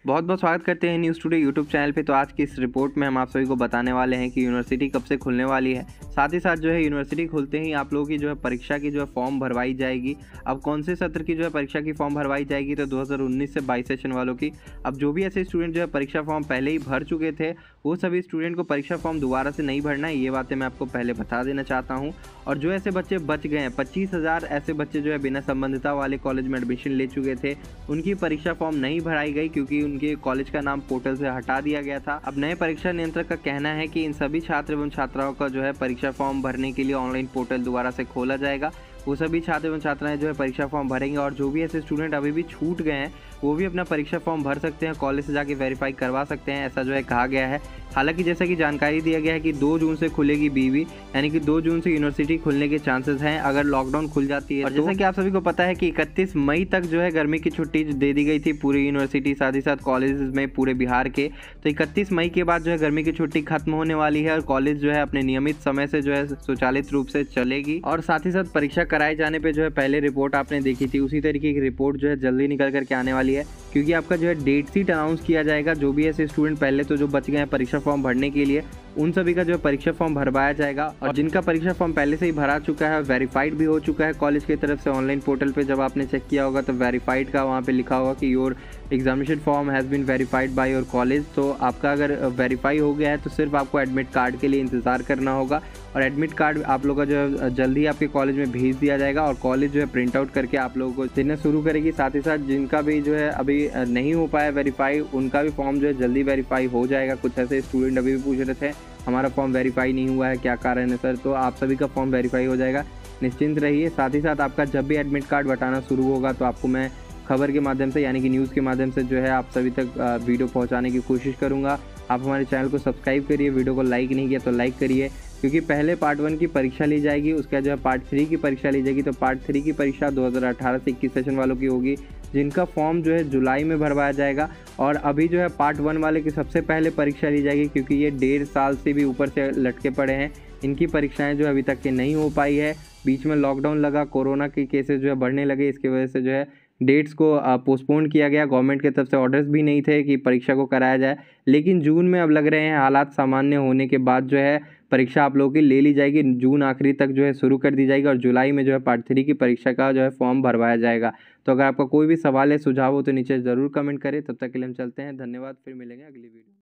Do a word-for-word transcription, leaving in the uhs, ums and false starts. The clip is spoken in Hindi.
बहुत बहुत स्वागत करते हैं न्यूज़ टुडे यूट्यूब चैनल पे। तो आज की इस रिपोर्ट में हम आप सभी को बताने वाले हैं कि यूनिवर्सिटी कब से खुलने वाली है। साथ ही साथ जो है यूनिवर्सिटी खुलते ही आप लोगों की जो है परीक्षा की जो है फॉर्म भरवाई जाएगी। अब कौन से सत्र की जो है परीक्षा की फॉर्म भरवाई जाएगी, तो दो हज़ार उन्नीस से बाईस सेशन वालों की। अब जो भी ऐसे स्टूडेंट जो है परीक्षा फॉर्म पहले ही भर चुके थे, वो सभी स्टूडेंट को परीक्षा फॉर्म दोबारा से नहीं भरना है। ये बातें मैं आपको पहले बता देना चाहता हूँ। और जो ऐसे बच्चे बच गए हैं, पच्चीस हज़ार ऐसे बच्चे जो है बिना संबंधिता वाले कॉलेज में एडमिशन ले चुके थे, उनकी परीक्षा फॉर्म नहीं भराई गई क्योंकि उनके कॉलेज का नाम पोर्टल से हटा दिया गया था। अब नए परीक्षा नियंत्रक का कहना है कि इन सभी छात्र एवं छात्राओं का जो है परीक्षा फॉर्म भरने के लिए ऑनलाइन पोर्टल दोबारा से खोला जाएगा। वो सभी छात्र एवं छात्राएं जो है परीक्षा फॉर्म भरेंगे और जो भी ऐसे स्टूडेंट अभी भी छूट गए हैं वो भी अपना परीक्षा फॉर्म भर सकते हैं, कॉलेज से जाके वेरीफाई करवा सकते हैं, ऐसा जो है कहा गया है। हालांकि जैसा कि जानकारी दिया गया है कि दो जून से खुलेगी बीवी, यानी कि दो जून से यूनिवर्सिटी खुलने के चांसेस हैं अगर लॉकडाउन खुल जाती है। और जैसा कि आप सभी को पता है कि इकतीस मई तक जो है गर्मी की छुट्टी दे दी गई थी पूरी यूनिवर्सिटी, साथ ही साथ कॉलेज में पूरे बिहार के। तो इकतीस मई के बाद जो है गर्मी की छुट्टी खत्म होने वाली है और कॉलेज जो है अपने नियमित समय से जो है स्वचालित रूप से चलेगी। और साथ ही साथ परीक्षा कराए जाने पर जो है पहले रिपोर्ट आपने देखी थी, उसी तरीके की रिपोर्ट जो है जल्दी निकल करके आने वाली है, क्योंकि आपका जो है डेट शीट अनाउंस किया जाएगा। जो भी ऐसे स्टूडेंट पहले तो जो बच गए हैं परीक्षा फॉर्म भरने के लिए, उन सभी का जो है परीक्षा फॉर्म भरवाया जाएगा। और जिनका परीक्षा फॉर्म पहले से ही भरा चुका है, वेरीफाइड भी हो चुका है कॉलेज की तरफ से, ऑनलाइन पोर्टल पे जब आपने चेक किया होगा तो वेरीफाइड का वहाँ पे लिखा होगा कि your examination form has been verified by your college. तो आपका अगर वेरीफाई हो गया है तो सिर्फ आपको एडमिट कार्ड के लिए इंतज़ार करना होगा और एडमिट कार्ड आप लोगों का जो है जल्दी आपके कॉलेज में भेज दिया जाएगा और कॉलेज जो है प्रिंट आउट करके आप लोगों को देना शुरू करेगी। साथ ही साथ जिनका भी जो है अभी नहीं हो पाया वेरीफाई, उनका भी फॉर्म जो है जल्दी वेरीफाई हो जाएगा। कुछ ऐसे स्टूडेंट अभी भी पूछ रहे थे हमारा फॉर्म वेरीफाई नहीं हुआ है, क्या कारण है सर, तो आप सभी का फॉर्म वेरीफाई हो जाएगा, निश्चिंत रहिए। साथ ही साथ आपका जब भी एडमिट कार्ड बटाना शुरू होगा तो आपको मैं खबर के माध्यम से यानी कि न्यूज़ के माध्यम से जो है आप सभी तक वीडियो पहुंचाने की कोशिश करूंगा। आप हमारे चैनल को सब्सक्राइब करिए, वीडियो को लाइक नहीं किया तो लाइक करिए, क्योंकि पहले पार्ट वन की परीक्षा ली जाएगी, उसके बाद जो है पार्ट थ्री की परीक्षा ली जाएगी। तो पार्ट थ्री की परीक्षा दो हज़ार अठारह से इक्कीस सेशन वालों की होगी, जिनका फॉर्म जो है जुलाई में भरवाया जाएगा। और अभी जो है पार्ट वन वाले की सबसे पहले परीक्षा ली जाएगी, क्योंकि ये डेढ़ साल से भी ऊपर से लटके पड़े हैं। इनकी परीक्षाएं जो अभी तक के नहीं हो पाई है, बीच में लॉकडाउन लगा, कोरोना के केसेस जो है बढ़ने लगे, इसकी वजह से जो है डेट्स को पोस्टपोन किया गया। गवर्नमेंट की तरफ से ऑर्डर्स भी नहीं थे कि परीक्षा को कराया जाए, लेकिन जून में अब लग रहे हैं हालात सामान्य होने के बाद जो है परीक्षा आप लोगों की ले ली जाएगी। जून आखिरी तक जो है शुरू कर दी जाएगी और जुलाई में जो है पार्ट थ्री की परीक्षा का जो है फॉर्म भरवाया जाएगा। तो अगर आपका कोई भी सवाल है, सुझाव हो तो नीचे ज़रूर कमेंट करें। तब तक के लिए हम चलते हैं, धन्यवाद, फिर मिलेंगे अगली वीडियो।